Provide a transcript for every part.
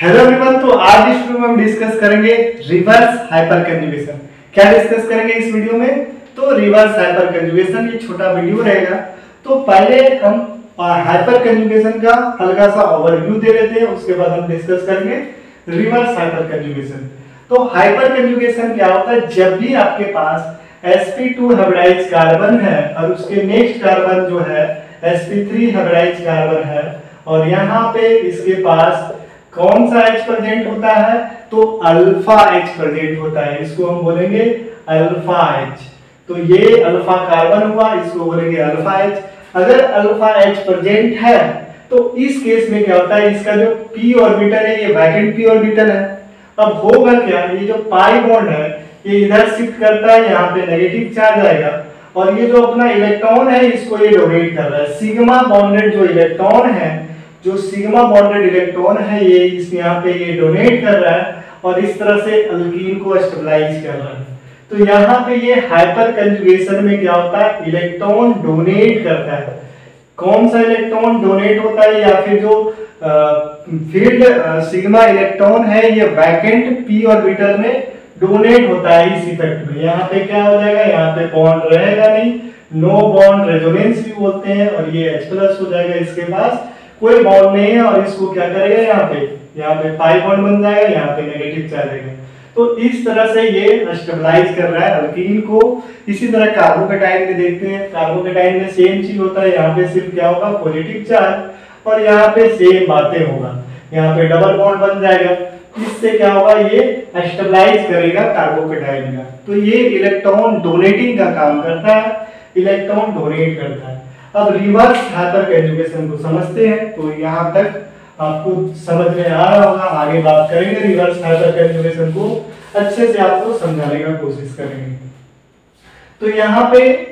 Hello everyone, तो आज इस वीडियो में हम डिस्कस करेंगे रिवर्स हाइपर कंजुगेशन। क्या डिस्कस करेंगे इस वीडियो में? तो रिवर्स हाइपर कंजुगेशन, ये छोटा वीडियो रहेगा। तो पहले हम हाइपर कंजुगेशन का हल्का सा ओवरव्यू दे लेते हैं, उसके बाद हम डिस्कस करेंगे रिवर्स हाइपर कंजुगेशन। तो हाइपर कंजुगेशन क्या होता है? जब भी आपके पास sp2 हाइब्रिडाइज्ड कार्बन है और उसके नेक्स्ट कार्बन जो है sp3 हाइब्रिडाइज्ड कार्बन है और यहाँ पे इसके पास कौन सा H प्रेजेंट होता है? तो अल्फा H प्रेजेंट होता है, इसको हम बोलेंगे अल्फा H। तो ये अल्फा कार्बन हुआ, इसको बोलेंगे अल्फा H। अगर अल्फा H प्रेजेंट है तो इस केस में क्या होता है, इसका जो p ऑर्बिटल है ये वैकेंट p ऑर्बिटल है। अब होगा क्या, ये जो पाई बॉन्ड है ये इधर शिफ्ट करता है, यहाँ पे नेगेटिव चार्ज आएगा और ये जो अपना इलेक्ट्रॉन है इसको ये डोनेट कर रहा है। सिग्मा बॉन्डेड जो इलेक्ट्रॉन है, जो सिग्मा बॉन्डेड इलेक्ट्रॉन है ये इस यहाँ पे ये डोनेट कर रहा है और इस तरह से अल्कीन को स्टेबलाइज कर रहा है। तो यहाँ पे ये हाइपर कंजुगेशन में क्या होता है, इलेक्ट्रॉन डोनेट करता है। कौन सा इलेक्ट्रॉन डोनेट होता है, या फिर जो फील्ड सिग्मा इलेक्ट्रॉन है ये वैकेंट p ऑर्बिटल में डोनेट होता है। इस इफेक्ट में यहाँ पे क्या हो जाएगा, यहाँ पे बॉन्ड रहेगा नहीं, नो बॉन्ड रेजोनेंस भी बोलते हैं, और ये H+ हो जाएगा, इसके पास कोई बॉन्ड नहीं है और इसको क्या करेगा, यहाँ पे पाई बॉन्ड बन जाएगा, यहाँ पे नेगेटिव चार्ज आएगा। तो इस तरह से ये स्टेबलाइज कर रहा है अल्कीन को। इसी तरह कार्बोकेटाइन में देखते हैं, कार्बोकेटाइन में सेम चीज होता है, यहाँ पे सिर्फ क्या होगा, पॉजिटिव चार्ज, और यहाँ पे सेम बातें होगा, यहाँ पे डबल बॉन्ड बन जाएगा। इससे क्या होगा, ये स्टेबलाइज करेगा कार्बोकेटाइन का। तो ये इलेक्ट्रॉन डोनेटिंग का काम करता है, इलेक्ट्रॉन डोनेट करता है। अब रिवर्स हाइपर कंजुगेशन को समझते हैं। तो यहाँ तक आपको समझ में आ रहा होगा, आगे बात करेंगे रिवर्स हाइपर कंजुगेशन को अच्छे से आपको समझाने का कोशिश करेंगे। तो यहाँ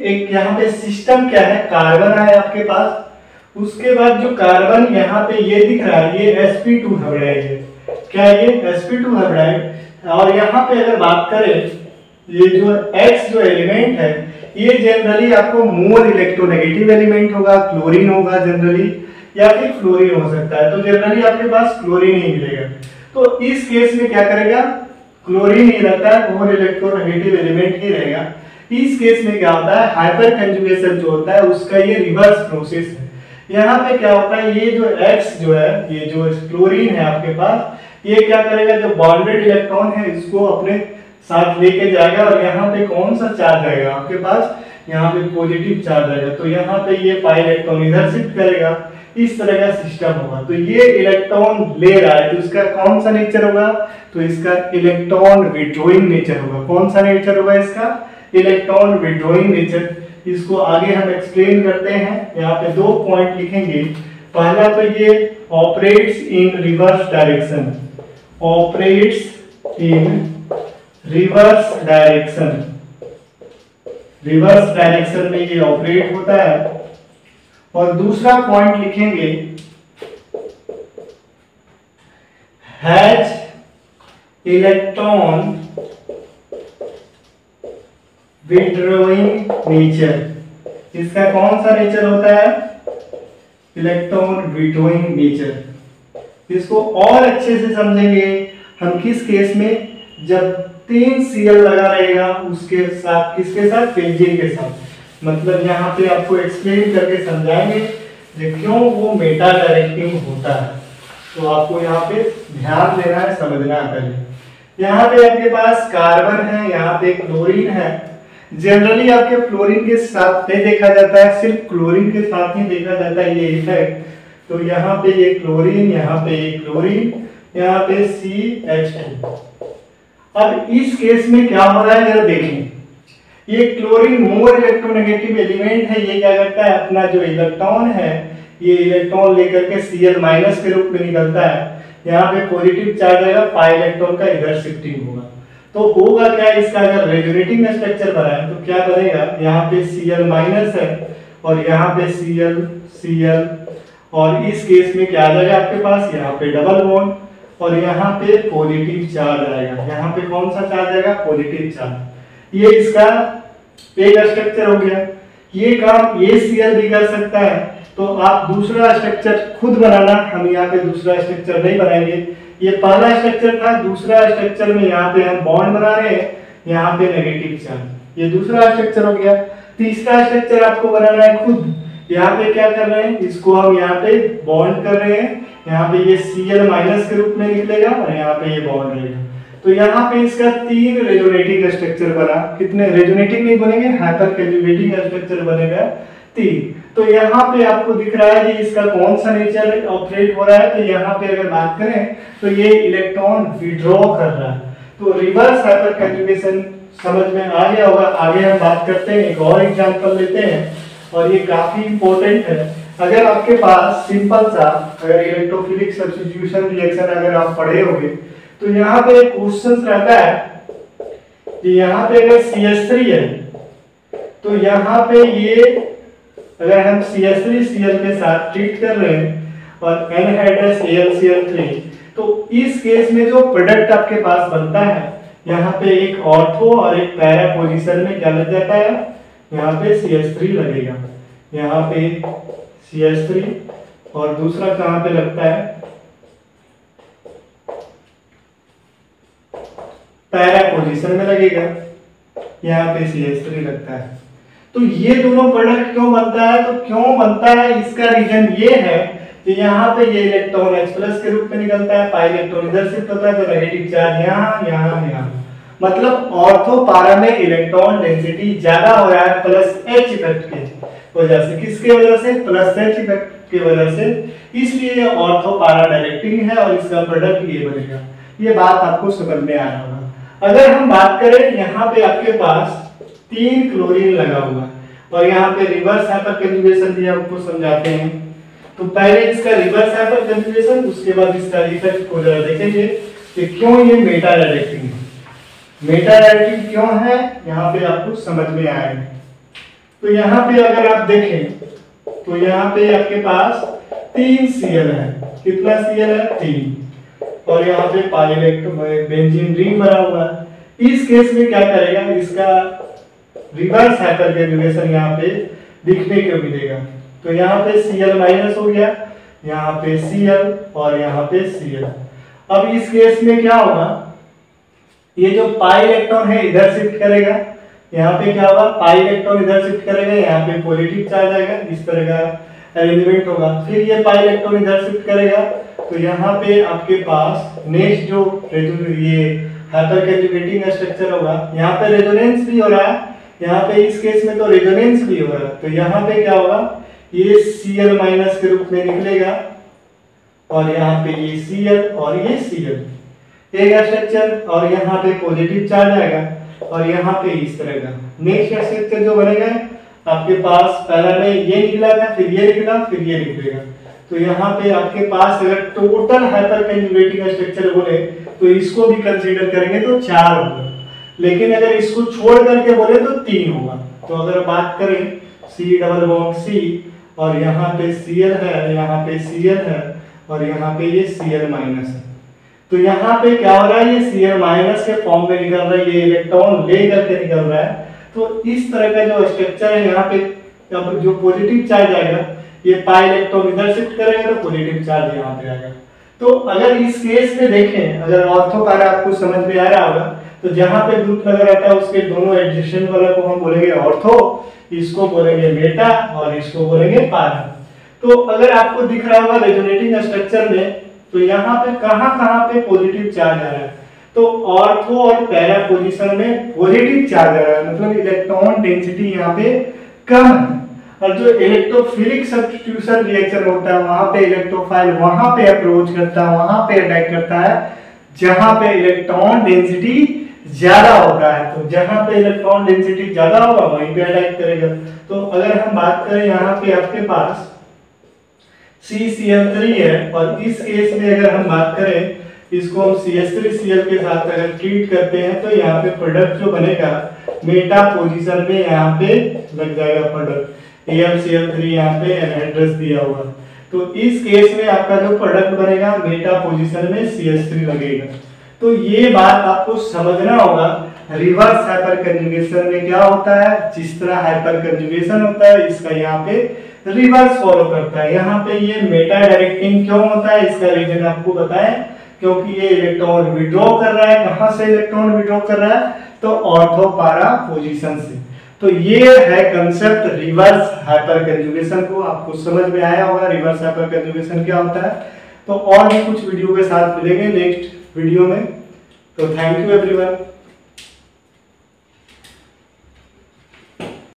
पे सिस्टम क्या है, कार्बन है आपके पास, उसके बाद जो कार्बन यहाँ पे ये दिख रहा है ये sp2 हाइब्रिडाइड है। क्या ये sp2 हाइब्रिडाइड? और यहाँ पे अगर बात करें, ये जो X जो एलिमेंट है ये जनरली आपको मोर इलेक्ट्रोनेगेटिव एलिमेंट होगा, क्लोरीन होगा जनरली, या फिर फ्लोरीन हो सकता है। तो जनरली आपके पास क्लोरीन ही मिलेगा। तो इस केस में क्या करेगा, क्लोरीन ही रहता है, मोर इलेक्ट्रोनेगेटिव एलिमेंट ही रहेगा। इस केस में क्या होता है, हाइपर कंजुगेशन जो होता है उसका ये रिवर्स प्रोसेस है। यहाँ पे क्या होता है, ये जो X जो है, ये जो क्लोरीन है आपके पास, ये क्या करेगा, जो बॉन्डेड इलेक्ट्रॉन है इसको अपने साथ लेके जाएगा और यहाँ पे कौन सा चार्ज आएगा आपके पास, यहाँ पे पॉजिटिव चार्ज आएगा। तो यहाँ पे ये पाई इलेक्ट्रॉन इधर शिफ्ट करेगा, इस तरह का सिस्टम होगा। तो ये इलेक्ट्रॉन ले रहा है तो इसका कौन सा नेचर होगा, तो इसका इलेक्ट्रॉन विड्रॉइंग नेचर होगा। कौन सा नेचर होगा इसका, इलेक्ट्रॉन विड्रॉइंग नेचर। इसको आगे हम एक्सप्लेन करते हैं। यहाँ पे 2 पॉइंट लिखेंगे। पहला तो ये operates in reverse direction, operates in reverse direction, reverse direction में ये ऑपरेट होता है। और दूसरा पॉइंट लिखेंगे, हैज इलेक्ट्रॉन विड्रॉइंग नेचर। इसका कौन सा नेचर होता है, इलेक्ट्रॉन विड्रॉइंग नेचर। इसको और अच्छे से समझेंगे हम किस केस में, जब 3 Cl लगा रहेगा उसके साथ, किसके साथ, बेंजीन के साथ। मतलब यहाँ पे आपको एक्सप्लेन करके समझाएंगे कि क्यों वो मेटा डायरेक्टिंग होता है। तो आपको यहाँ पे ध्यान देना है, समझना है पहले। यहाँ पे आपके पास कार्बन है, यहाँ पे क्लोरीन है। जनरली आपके फ्लोरीन के साथ नहीं देखा जाता है, सिर्फ क्लोरीन के साथ ही देखा जाता है ये इफेक्ट। तो यहाँ पे ये क्लोरीन, यहाँ पे ये क्लोरीन, यहाँ पे CH2। अब इस केस में क्या हो रहा है जरा देखें, ये क्लोरीन मोर इलेक्ट्रोनेगेटिव एलिमेंट है, ये क्या करता है, अपना जो इलेक्ट्रॉन है ये इलेक्ट्रॉन लेकर के Cl- के रूप में निकलता है। यहाँ पे पॉजिटिव चार्ज आएगा, पाई इलेक्ट्रॉन का इधर शिफ्टिंग होगा। तो होगा क्या, इसका अगर रेजोनेटिंग स्ट्रक्चर बना है तो क्या बनेगा, यहाँ पे Cl- है और यहाँ पे Cl, और इस केस में क्या आ जाएगा आपके पास, यहाँ पे डबल बॉन्ड और यहाँ पे पॉजिटिव चार्ज आएगा। यहाँ पे कौन सा चार्ज आएगा, पॉजिटिव चार्ज। ये इसका एक स्ट्रक्चर हो गया। ये काम ये Cl भी कर सकता है, तो आप दूसरा स्ट्रक्चर खुद बनाना, हम यहाँ पे दूसरा स्ट्रक्चर नहीं बनाएंगे। ये पहला स्ट्रक्चर था, दूसरा स्ट्रक्चर में यहाँ पे हम बॉन्ड बना रहे हैं, यहाँ पे नेगेटिव चार्ज, ये दूसरा स्ट्रक्चर हो गया। तीसरा स्ट्रक्चर आपको बनाना है खुद, यहाँ पे क्या कर रहे हैं, इसको हम यहाँ पे बॉन्ड कर रहे हैं, यहाँ पे ये Cl- के रूप में निकलेगा और यहाँ पे ये बॉन्ड रहेगा। तो यहाँ पे इसका 3 रेजोनेटिंग स्ट्रक्चर बना। कितने रेजोनेटिंग नहीं बनेंगे, हाइपर कंजुगेटिंग स्ट्रक्चर बनेगा 3। तो यहाँ पे आपको दिख रहा है कि इसका कौन सा नेचर ऑपरेट हो रहा है। तो यहाँ पे अगर बात करें तो ये इलेक्ट्रॉन विड्रॉ कर रहा है। तो रिवर्स हाइपर कंजुगेशन समझ में आ गया होगा। आगे हम बात करते हैं, एक और एग्जांपल लेते हैं और ये काफी इंपॉर्टेंट है। अगर आपके पास सिंपल सा अगर इलेक्ट्रोफिलिक सब्स्टिट्यूशन रिएक्शन अगर आप पढ़े होंगे तो यहाँ पे एक क्वेश्चन रहता है कि यहाँ पे अगर CH3 है तो यहाँ पे ये अगर हम CH3Cl के साथ ट्रीट कर रहे हैं और एनहाइड्रस AlCl3, तो इस केस में जो प्रोडक्ट आपके पास बनता है यहाँ पे एक ऑर्थो और एक पैरा पोजीशन में क्या लग जाता है, यहाँ पे CH3 लगेगा, यहाँ पे CH3 और दूसरा कहाँ पे लगता है, पैरा पोजीशन में लगेगा, यहाँ पे CH3 लगता है। तो ये दोनों प्रोडक्ट क्यों बनता है, तो क्यों बनता है इसका रीजन ये है कि यहाँ पे ये इलेक्ट्रॉन H+ के रूप में निकलता है, पाई इलेक्ट्रॉन इधर शिफ्ट होता है तो नेगेटिव चार्ज यहाँ यहाँ यहाँ, मतलब ऑर्थो पारा में इलेक्ट्रॉन डेंसिटी ज्यादा हो रहा है प्लस H इफेक्ट की वजह से। किसके वजह से, प्लस H इफेक्ट की वजह से। इसलिए ये ऑर्थो पारा डायरेक्टिंग है और इसका प्रोडक्ट ये बनेगा। ये बात आपको समझ में आ रहा होगा। अगर हम बात करें यहाँ पे आपके पास 3 क्लोरीन लगा हुआ है और यहाँ पे रिवर्स हाइपर कंजुगेशन भी आपको समझाते हैं। तो पहले इसका रिवर्स हाइपर कंजुगेशन, उसके बाद इसका इफेक्ट को जरा देखेंगे कि क्यों ये मेटा डायरेक्टिंग है। मेटा डायरेक्टिंग क्यों है यहाँ पे आपको समझ में आएगा। तो यहाँ पे अगर आप देखें तो यहाँ पे आपके पास 3 Cl है, कितना Cl है, 3, और यहाँ पे पाई इलेक्ट्रॉन बेंजीन रिंग बना हुआ है। इस केस में क्या करेगा, इसका रिवर्स हाइपर कंजुगेशन यहाँ पे दिखने को मिलेगा। तो यहाँ पे Cl- हो गया, यहाँ पे Cl और यहाँ पे Cl। अब इस केस में क्या होगा, ये जो पाई इलेक्ट्रॉन है इधर शिफ्ट करेगा, यहाँ पे क्या होगा, पाई इलेक्ट्रॉन इधर शिफ्ट करेगा, यहाँ पे पॉजिटिव चार्ज आएगा, इस तरह का अरेंजमेंट होगा। फिर ये पाई इलेक्ट्रॉन इधर शिफ्ट करेगा तो यहाँ पे आपके पास नेक्स्ट जो ये हाइपर कंजुगेटिंग स्ट्रक्चर होगा, यहाँ पे रेजोनेंस भी हो रहा है, यहाँ पे इस केस में तो रेजोनेंस भी हो रहा है। तो यहाँ पे क्या होगा, ये Cl- के रूप में निकलेगा और यहाँ पे ये Cl और ये Cl एक स्ट्रक्चर, और यहाँ पे पॉजिटिव चार्ज आएगा और यहाँ पे इस तरह का नेक्स्ट स्ट्रक्चर जो बनेगा आपके पास। पहला में ये निकला था, फिर ये निकला, फिर ये निकलेगा। तो यहाँ पे आपके पास अगर टोटल हाइपर कंजुगेटिंग स्ट्रक्चर बोले तो इसको भी कंसीडर करेंगे तो 4 होगा, लेकिन अगर इसको छोड़ करके बोले तो 3 होगा। तो अगर बात करें C♯C और यहाँ पे Cl है, यहाँ पे Cl है और यहाँ पे ये Cl- है, तो यहाँ पे क्या हो रहा है, ये Cl- के फॉर्म में निकल रहा है, ये इलेक्ट्रॉन ले करके निकल रहा है। तो इस तरह का जो स्ट्रक्चर है यहाँ पे, अब जो पॉजिटिव चार्ज आएगा ये पाई इलेक्ट्रॉन इधर शिफ्ट करेगा तो पॉजिटिव चार्ज यहाँ पे आएगा। तो अगर इस केस में देखें, अगर ऑर्थो पैरा आपको समझ में आ रहा होगा, तो जहाँ पे ग्रुप लगा रहता है उसके दोनों एडजेसेंट वाला को हम बोलेंगे ऑर्थो, इसको बोलेंगे मेटा और इसको बोलेंगे पैरा। तो अगर आपको दिख रहा होगा रेजोनेटिंग स्ट्रक्चर में, तो यहाँ पे कहाँ पे पॉजिटिव चार्ज आ रहा है, तो ऑर्थो और पैरा पोजीशन में पॉजिटिव चार्ज आ रहा है, मतलब इलेक्ट्रॉन डेंसिटी यहाँ पे कम है। और जो इलेक्ट्रोफिलिक सब्स्टिट्यूशन रिएक्शन होता है वहां पे इलेक्ट्रोफाइल वहां पे अप्रोच करता है, वहां पे अटैक करता है जहां पे इलेक्ट्रॉन डेंसिटी ज्यादा होता है। तो जहां पे इलेक्ट्रॉन डेंसिटी ज्यादा होगा वहीं पे अटैक करेगा। तो अगर हम बात करें यहाँ पे आपके पास CCl3 है और इस केस में अगर हम बात करें इसको हम CH3Cl के साथ अगर ट्रीट करते हैं तो यहाँ पे प्रोडक्ट जो बनेगा मेटा पोजीशन में यहाँ पे लग जाएगा प्रोडक्ट AlCl3, यहाँ पे एनहाइड्रस दिया हुआ। तो इस केस में आपका जो प्रोडक्ट बनेगा मेटा पोजीशन में CH3 लगेगा। तो ये बात आपको समझना होगा। रिवर्स हाइपर कंजुगेशन में क्या होता है, जिस तरह हाइपर कंजुगेशन होता है इसका यहाँ पे रिवर्स फॉलो करता है। यहाँ पे ये मेटा डायरेक्टिंग क्यों होता है, इसका रीजन आपको बताएं, क्योंकि ये इलेक्ट्रॉन विड्रॉ कर रहा है। कहां से इलेक्ट्रॉन विड्रॉ कर रहा है, तो ऑर्थो पारा पोजीशन से। तो ये है कंसेप्ट रिवर्स हाइपर कंजुगेशन को, आपको समझ में आया होगा रिवर्स हाइपर कंजुगेशन क्या होता है। तो और भी कुछ वीडियो के साथ मिलेंगे नेक्स्ट वीडियो में। तो थैंक यू एवरीवन।